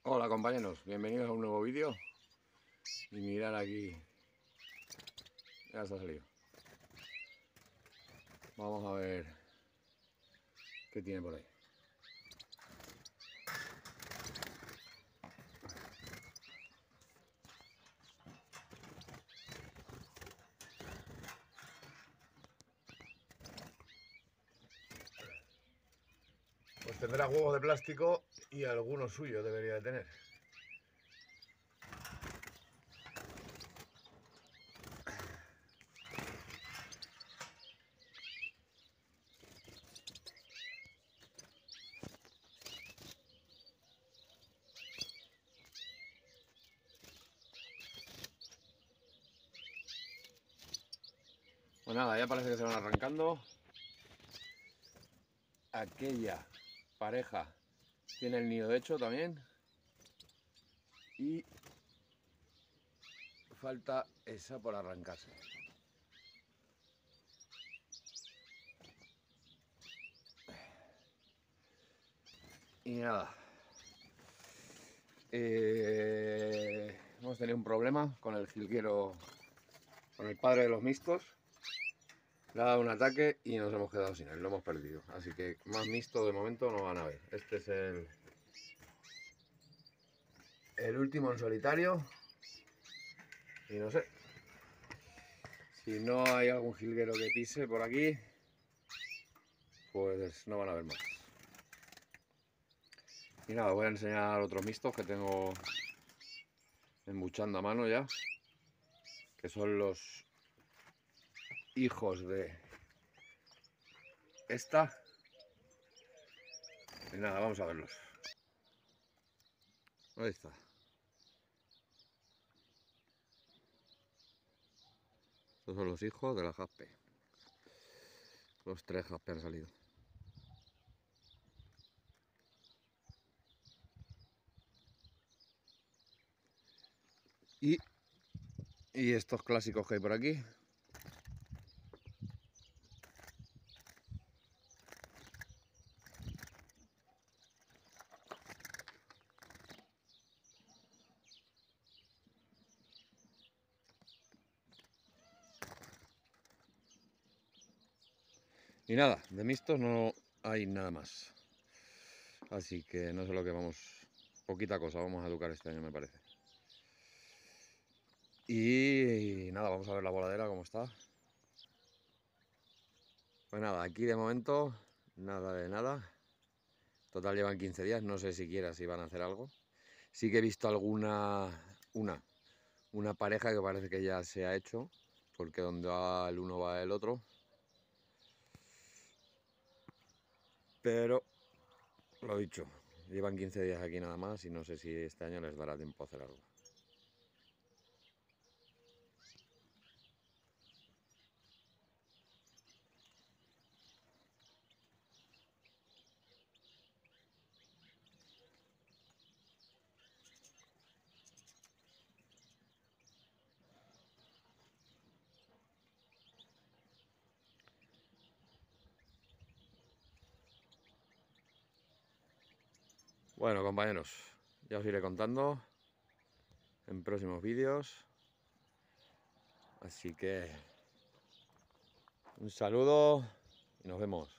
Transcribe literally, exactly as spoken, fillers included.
Hola compañeros, bienvenidos a un nuevo vídeo. Y mirad aquí, ya se ha salido. Vamos a ver qué tiene por ahí. Pues tendrá huevos de plástico y alguno suyo debería de tener. Pues nada, ya parece que se van arrancando. Aquella pareja tiene el nido hecho también. Y falta esa por arrancarse. Y nada. Eh, hemos tenido un problema con el jilguero, con el padre de los mixtos. Le ha dado un ataque y nos hemos quedado sin él, lo hemos perdido. Así que más mixto de momento no van a ver. Este es el, el último en solitario. Y no sé. Si no hay algún jilguero que pise por aquí, pues no van a ver más. Y nada, voy a enseñar otros mixtos que tengo embuchando a mano ya. Que son los hijos de esta. Y nada, vamos a verlos. Ahí está. Estos son los hijos de la jaspe. Los tres jaspe han salido. Y, y estos clásicos que hay por aquí. Y nada, de mixtos no hay nada más. Así que no sé lo que vamos... Poquita cosa vamos a educar este año, me parece. Y nada, vamos a ver la voladera cómo está. Pues nada, aquí de momento nada de nada. Total llevan quince días, no sé siquiera si van a hacer algo. Sí que he visto alguna... Una. Una pareja que parece que ya se ha hecho. Porque donde va el uno va el otro. Pero, lo dicho, llevan quince días aquí nada más y no sé si este año les dará tiempo a hacer algo. Bueno, compañeros, ya os iré contando en próximos vídeos. Así que un saludo y nos vemos.